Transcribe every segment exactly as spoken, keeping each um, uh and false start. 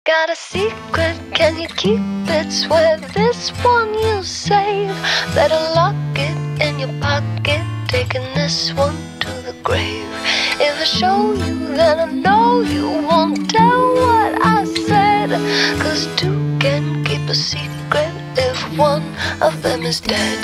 Got a secret, can you keep it? Swear this one you'll save. Better lock it in your pocket, taking this one to the grave. If I show you, then I know you won't tell what I said. Cause two can keep a secret if one of them is dead.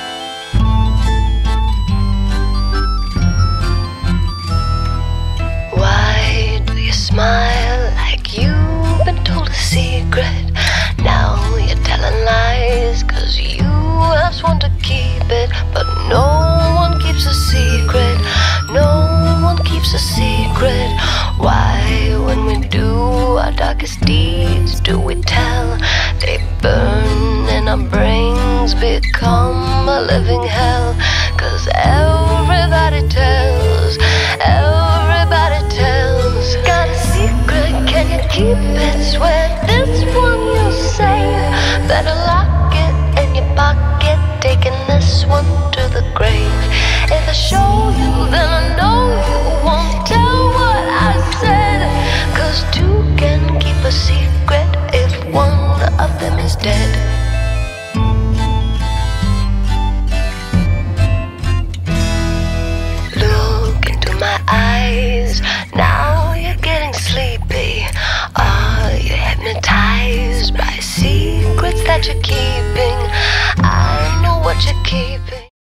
Why do you smile like you've been told a secret? Now you're telling lies cause you have sworn to keep it. But no one keeps a secret, no one keeps a secret. Why, when we do our darkest deeds, do we tell? They burn and our brains become a living hell. Cause everybody tells, everybody tells. Got a secret, can you keep it? Swear this one you'll save. Better lock it in your pocket, taking this one to the grave. If I show you, then I know you won't tell what I said. Cause two can keep a secret if one of them is dead. Look into my eyes, now you're getting sleepy. Are you hypnotized by secrets that you're keeping? I know what you're keeping.